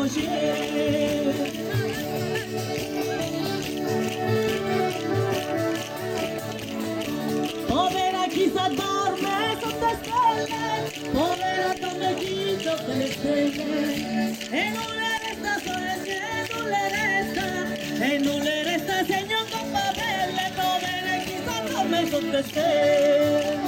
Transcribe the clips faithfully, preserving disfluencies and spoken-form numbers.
quando c'è. Povera chi s'addorme sotto le stelle, povera donna chi sotto le stelle, e non le resta sorelle, non le resta, e non le resta segno con papelle, povera chi s'addorme sotto le stelle.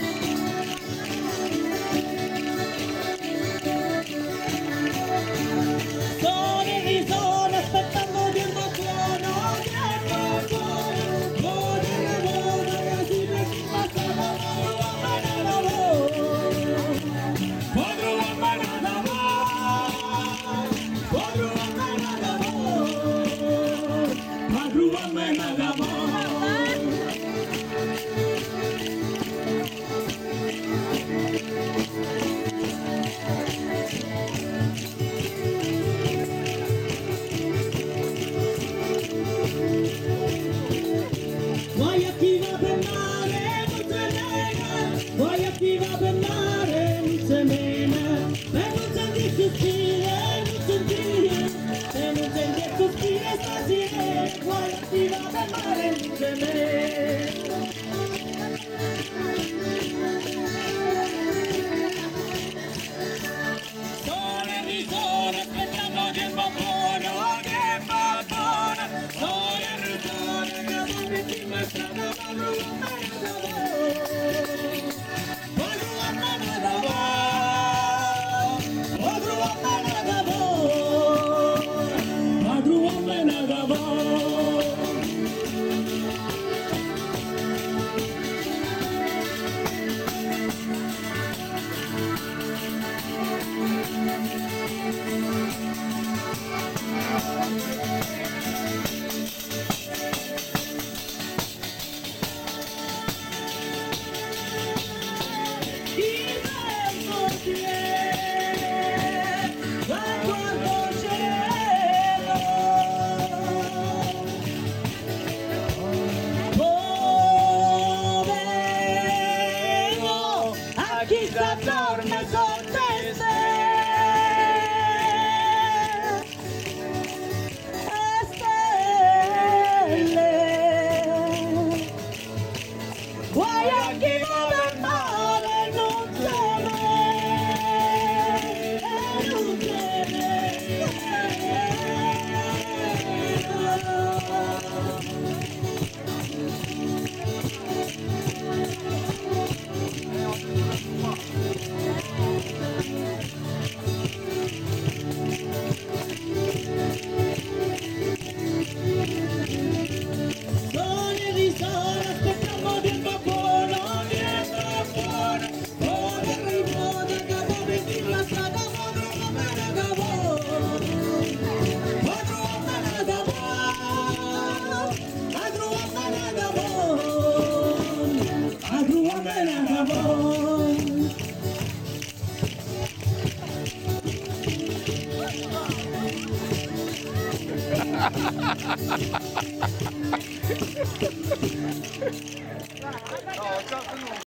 Sono e risono aspettando di un buono, di un buono, buono, buono, così per chi passa la mano, la lavoro. Quadro la mano da voi, quadro la mano da voi, quadro la mano da voi. Guai a chi va per mare, non se mena, guai a chi va per mare, non se mena, per non sentire sospire, non sentire, per non sentire sospire stasera, guai a chi va per mare, non se mena. Sole di sole, aspettando che il babbono, che il babbono, sole di sole, che non ti mostra la mano, la mano da voi. Quadro la mano da voi, quadro la mano da voi, quadro la mano da voi. Il vento tiene da quanto cielo, povero a chi s'addorme sotto le stelle. Guai a chi va per mare, non se ne, non se Sole di sole, aspettiamo di un buono, di un buono, buono, buono, che può venire la strada, buono, buono, da voi. Buono, buono, da voi, buono, buono, da voi, buono, buono, da voi. No,